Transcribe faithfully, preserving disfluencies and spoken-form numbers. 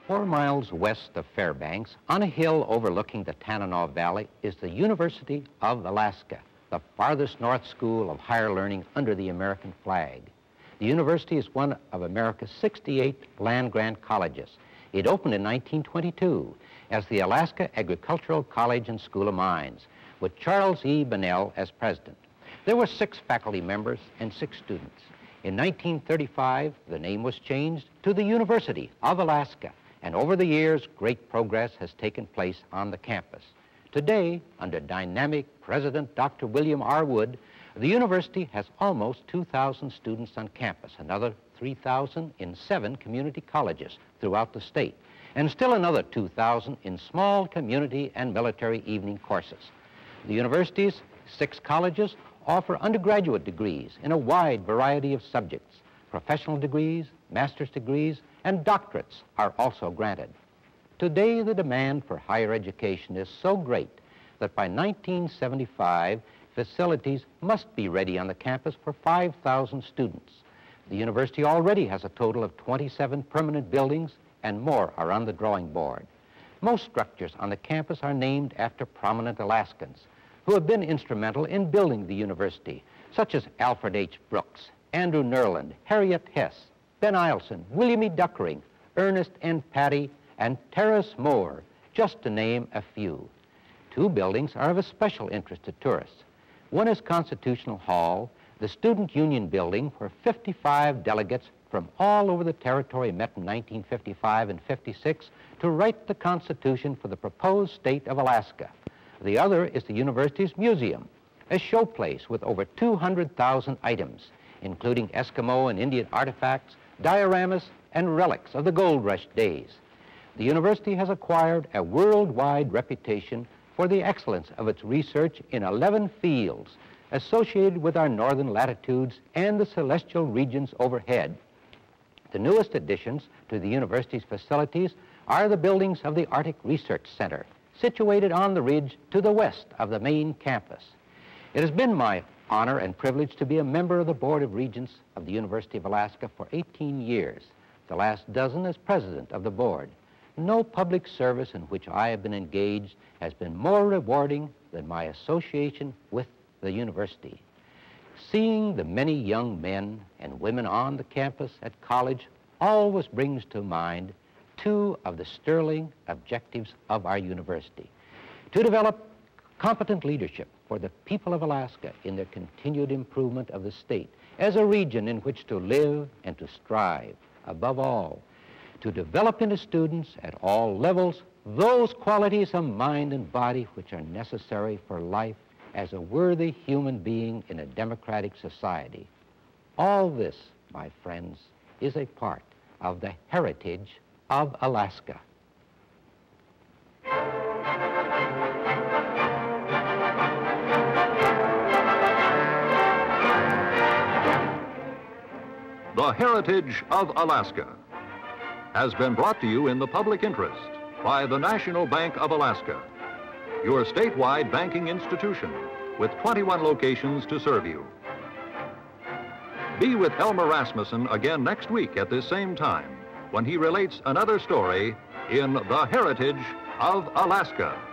Four miles west of Fairbanks, on a hill overlooking the Tanana Valley, is the University of Alaska, the farthest north school of higher learning under the American flag. The university is one of America's sixty-eight land-grant colleges. It opened in nineteen twenty-two as the Alaska Agricultural College and School of Mines, with Charles E. Bunnell as president. There were six faculty members and six students. In nineteen thirty-five, the name was changed to the University of Alaska, and over the years, great progress has taken place on the campus. Today, under dynamic President Doctor William R. Wood, the university has almost two thousand students on campus, another three thousand in seven community colleges throughout the state, and still another two thousand in small community and military evening courses. The university's six colleges offer undergraduate degrees in a wide variety of subjects. Professional degrees, master's degrees, and doctorates are also granted. Today, the demand for higher education is so great that by nineteen seventy-five, facilities must be ready on the campus for five thousand students. The university already has a total of twenty-seven permanent buildings, and more are on the drawing board. Most structures on the campus are named after prominent Alaskans who have been instrumental in building the university, such as Alfred H. Brooks, Andrew Nerland, Harriet Hess, Ben Eielson, William E. Duckering, Ernest N. Patty, and Terrace Moore, just to name a few. Two buildings are of a special interest to tourists. One is Constitutional Hall, the Student Union Building, where fifty-five delegates from all over the territory met in nineteen fifty-five and fifty-six to write the Constitution for the proposed state of Alaska. The other is the university's museum, a showplace with over two hundred thousand items, including Eskimo and Indian artifacts, dioramas, and relics of the gold rush days. The university has acquired a worldwide reputation for the excellence of its research in eleven fields associated with our northern latitudes and the celestial regions overhead. The newest additions to the university's facilities are the buildings of the Arctic Research Center, situated on the ridge to the west of the main campus. It has been my honor and privilege to be a member of the Board of Regents of the University of Alaska for eighteen years, the last dozen as president of the board. No public service in which I have been engaged has been more rewarding than my association with the university. Seeing the many young men and women on the campus at college always brings to mind two of the sterling objectives of our university: to develop competent leadership for the people of Alaska in their continued improvement of the state as a region in which to live and to strive. Above all, to develop into students at all levels those qualities of mind and body which are necessary for life as a worthy human being in a democratic society. All this, my friends, is a part of the heritage of Alaska. The Heritage of Alaska has been brought to you in the public interest by the National Bank of Alaska, your statewide banking institution with twenty-one locations to serve you. Be with Elmer Rasmuson again next week at this same time when he relates another story in The Heritage of Alaska.